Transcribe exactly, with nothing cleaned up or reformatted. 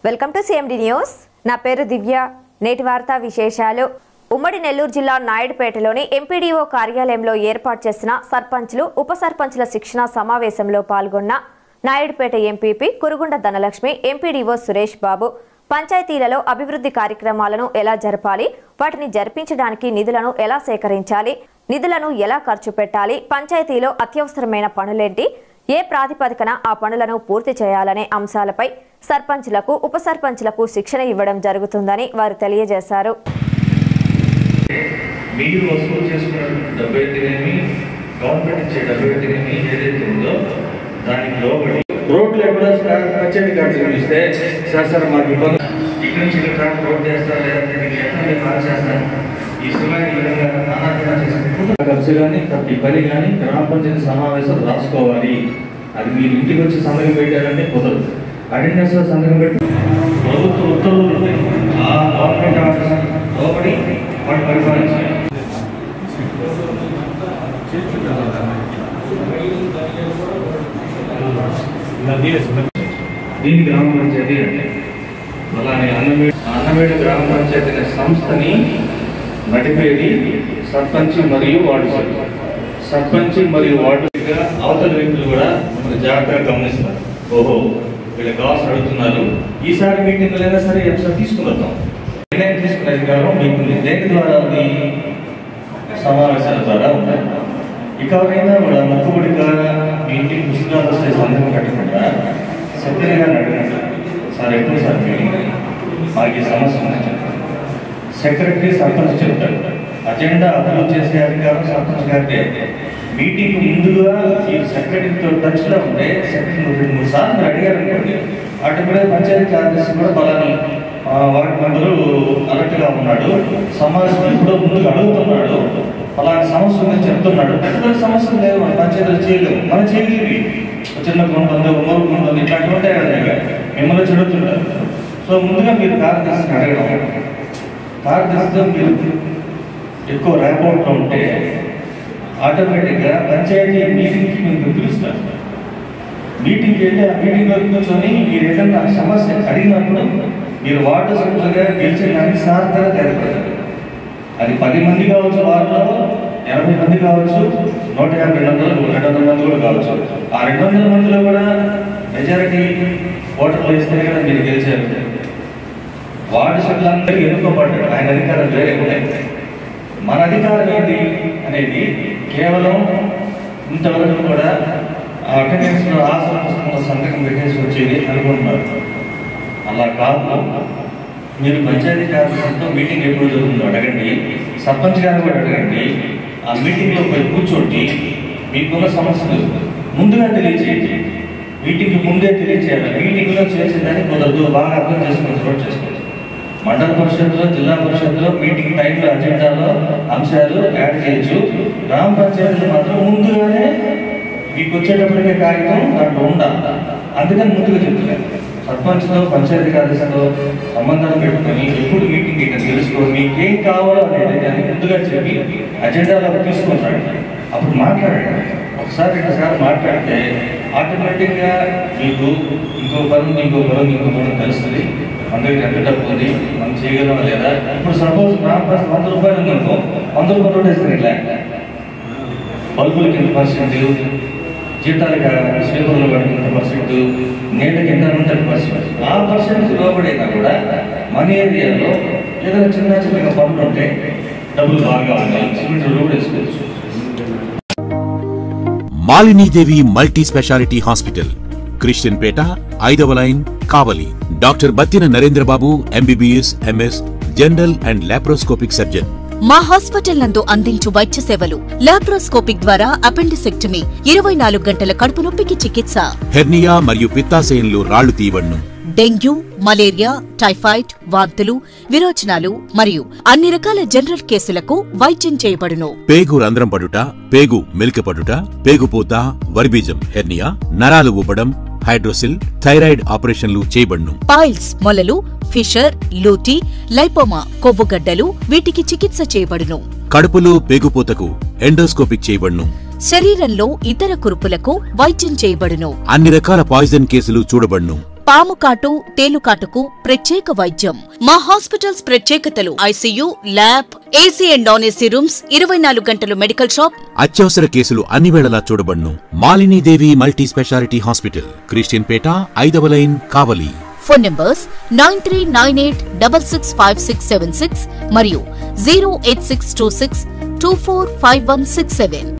Welcome to CMD news. నా పేరు దివ్య. నేటి వార్తా విశేషాలు. ఉమ్మడి నెల్లూరు జిల్లా నాయుడుపేటలోని ఎంపీడీఓ కార్యాలయంలో ఏర్పాటు చేసిన సర్పంచ్లు ఉప సర్పంచ్ల శిక్షణ సమావేశంలో పాల్గొన్న నాయుడుపేట ఎంపీపీ కురుగుండ ధనలక్ష్మి, ఎంపీడీఓ సురేష్ బాబు పంచాయతీలలో అభివృద్ధి కార్యక్రమాలను ఎలా జరపాలి, వాటిని జరిపించడానికి నిధులను ఎలా సేకరించాలి, నిధులను ఎలా ఖర్చు పెట్టాలి, పంచాయతీలో అత్యవసరమైన పనులేంటి, ఏ ప్రాతిపదికన ఆ పనులను పూర్తి చేయాలనే అంశాలపై సర్పంచ్లకు ఉప సర్పంచ్లకు శిక్షణ ఇవ్వడం జరుగుతుందని వారు తెలియజేశారు. మీరు వసూలు చేసుకున్న డబ్బు అయితేనేమి, గవర్నమెంట్ ఇచ్చే డబ్బు అయితేనేమి ఏదైతే ఉందో దానికి లోబడి రోడ్లు ఎక్కడ పంచాయతీ కార్డు ఇస్తే సార్ సార్ మాకు ఇబ్బంది ఇక్కడ నుంచి ఇక్కడ రోడ్ చేస్తారు లేదంటే ఎక్కడ మీరు పాస్ చేస్తారు ఈ సమయాన్ని ఈ విధంగా నానార్థంగా చేసిన ఖర్చు కానీ ప్రతి పని కానీ గ్రామ పంచాయతీ సమావేశాలు రాసుకోవాలి. అది మీరు ఇంటికి వచ్చి సంతకం పెట్టారంటే కుదరదు. అటెండెన్స్ లో సంతకం పెట్టి ప్రభుత్వ ఉత్తర్వులు ఉంటాయి. ఆ గవర్నమెంట్ ఆఫీసర్ లోబడి వాటి పరిపాలించాలి. దీని గ్రామ పంచాయతీ అంటే అలానే అన్నమేడు అన్నమేడు గ్రామ పంచాయతీ అనే సంస్థని నడిపేది సర్పంచ్ మరియు వార్డు సభ్యులు. సర్పంచ్ మరియు వార్డుగా అవతల వ్యక్తులు కూడా మన జాగ్రత్తగా గమనిస్తారు. ఓహో వీళ్ళు కావాల్సి అడుగుతున్నారు, ఈసారి మీటింగ్లు అయినా సరే ఎప్పుడు తీసుకుని వద్దాం. నిర్ణయం తీసుకునే అధికారం మీకుంది. దేని ద్వారా ఉంది? సమావేశాల ద్వారా ఉంటాయి. ఇక ఎవరైనా కూడా మొక్కుబడి ద్వారా మీ ఇంటికి పుస్తకాలు వస్తే సందేహం కట్టకుండా సెక్రటరీగా అడిగినట్టు సార్ ఎప్పుడు సార్ మీటింగ్ మాకు ఈ సమస్య ఉంది. సెక్రటరీ సర్పంచ్ చెప్తారు. అజెండా అమలు చేసే అధికారం సర్పంచ్ గారితే. మీటింగ్ ముందుగా ఈ సెక్రటరీతో టచ్లో ఉంటే సెక్రటరీ రెండు మూడు సార్లు మీరు అడిగారు అనుకోండి, అటు కూడా పంచాయతీ కార్యదర్శి కూడా పలాని వార్డు మెంబరు అలర్ట్గా ఉన్నాడు, సమావేశం ఎప్పుడో ముందుకు అడుగుతున్నాడు, పలాని సమస్య ఉందని చెప్తున్నాడు. పెద్ద సమస్యలు లేవు, మన పంచాయతీలు చేయలేవు, మనం చేయలేవి. చిన్న గుంట ఉంది, ఊరు గుంట ఉంది, ఇట్లాంటివి ఉంటాయి కదా, మిమ్మల్ని చెడుతుంటారు. సో ముందుగా మీరు కార్యదర్శిని అడగడం, కార్యదర్శితో మీరు ఎక్కువ ర్యాపోర్ట్లో ఉంటే ఆటోమేటిక్గా పంచాయతీ మీటింగ్కి మీకు పిలుస్తారు. మీటింగ్కి వెళ్ళి ఆ మీటింగ్ వరకు కూర్చొని మీరు ఏదైనా సమస్య అడిగినప్పుడు మీరు వార్డు సభ్యులుగా గెలిచేదానికి సార్థగా తెరపడతారు. అది పది మంది కావచ్చు, వార్డులో ఎనభై మంది కావచ్చు, నూట యాభై రెండు వందలు రెండు వందల మంది కూడా కావచ్చు. ఆ రెండు వందల మందిలో కూడా మెజారిటీ ఓటర్లు ఇస్తే కదా మీరు గెలిచారు. వార్డు సభ్యులందరికీ ఎన్నుకోబడ్డాడు, ఆయన అధికారం వేరే ఉన్నాయి. మన అధికారం ఏంటి అనేది కేవలం ఇంతవరకు కూడా అటెండెన్స్లో ఆసన పుస్తకంలో సంతకం పెట్టేసి వచ్చేది అనుకుంటున్నారు. అలా కాదు. మీరు పంచాయతీ కార్యదర్శితో మీటింగ్ ఎప్పుడు జరుగుతుందో అడగండి, సర్పంచ్ గారు కూడా అడగండి. ఆ మీటింగ్లో పోయి కూర్చోండి, మీకున్న సమస్యలు ముందుగా తెలియజేయండి. మీటింగ్ ముందే తెలియజేయాలి. మీటింగ్లో చేసేదాన్ని కుదరదు, బాగా అర్థం చేసుకుని నోట్ చేసుకోండి. మండల పరిషత్తులో, జిల్లా పరిషత్తులో మీటింగ్ టైంలో అజెండాలో అంశాలు యాడ్ చేయొచ్చు. గ్రామ పంచాయతీలు మాత్రం ముందుగానే మీకు వచ్చేటప్పటికే కాగితం దాంట్లో ఉండాలి. అందుకని ముందుగా చెప్తున్నాను, సర్పంచ్లో పంచాయతీ కార్యదర్శితో సంబంధాలు పెట్టుకొని ఎప్పుడు మీటింగ్ ఇక్కడ తెలుసుకొని మీకేం కావాలో అనేది దాన్ని ముందుగా చెప్పి అజెండాలో తీసుకుంటాడు. అప్పుడు మాట్లాడండి. ఒకసారి రెండుసార్లు మాట్లాడితే ఆటోమేటిక్గా మీకు ఇంకో పనులు ఇంకో పనులు ఇంకో పనులు తెలుస్తుంది. మన దగ్గర ఎంత డబ్బు ఉంది, మనం చేయగలం లేదా. ఇప్పుడు సపోజ్ నా పర్సెంట్ వంద రూపాయలు ఉందనుకో, వంద రూపాయలు రోటేస్తారు. ఇలా బల్బులకి ఎంత పర్సెంట్, జీతాలకి స్వీపర్లు పడిన ఎంత పర్సెంట్, నీళ్ళకి ఎంత ఎంత పర్సెంట్, ఆ పర్సెంట్ లోబడైనా కూడా మన ఏరియాలో ఏదైనా చిన్న చిన్న పనులు ఉంటే డబ్బులు బాగా ఉన్నాయి, సిమెంట్ రోడ్ వేసుకోవచ్చు. Malinidevi multi speciality hospital, Christian Peta, ఐదవ line, Kavali. Doctor Battina Narendrababu, MBBS, MS, general and laparoscopic surgeon. మా హాస్పిటల్ నందు అందించు వైద్య సేవలు: లాప్రోస్కోపిక్ ద్వారా అపెండిసెక్టమీ, ఇరవై నాలుగు గంటల కడుపు నొప్పికి చికిత్స, హెర్నియా మరియు పిత్తాశయంలో రాళ్లు తీయబడును, డెంగ్యూ, మలేరియా, టైఫాయిడ్, వాంతులు, విరోచనాలు మరియు అన్ని రకాల జనరల్ కేసులకు వైద్యం చేయబడును. పేగు రంధ్రం పడుట, పేగు మెలికపడుట, పేగుపూత, వర్బీజం, హెర్నియా, నరాలు ఉబ్బడం, హైడ్రోసిల్, థైరాయిడ్ ఆపరేషన్లు చేయబడును. పైల్స్, మొలలు, ఫిషర్, లూటీ, లైపోమా, కొవ్వుగడ్డలు, వీటికి చికిత్స చేయబడును. కడుపులో పేగుపూతకు ఎండోస్కోపిక్ చేయబడును. శరీరంలో ఇతర కురుపులకు వైద్యం చేయబడును. అన్ని రకాల పాయిజన్ కేసులు చూడబడును. పాము కాటు, తేలుకాటుకు ప్రత్యేక వైద్యం. మా హాస్పిటల్స్ ప్రత్యేకతలు: ICU, lab, AC and non AC rooms, ఇరవై నాలుగు గంటలు మెడికల్ షాప్. అత్యవసర కేసులు అన్ని వేళలా చూడబడును. Malinidevi multi speciality hospital, Christian Peta, ఐదవ line, Kavali. Phone numbers nine three nine eight double six five six seven six మరియు zero eight six two six two four five one six seven.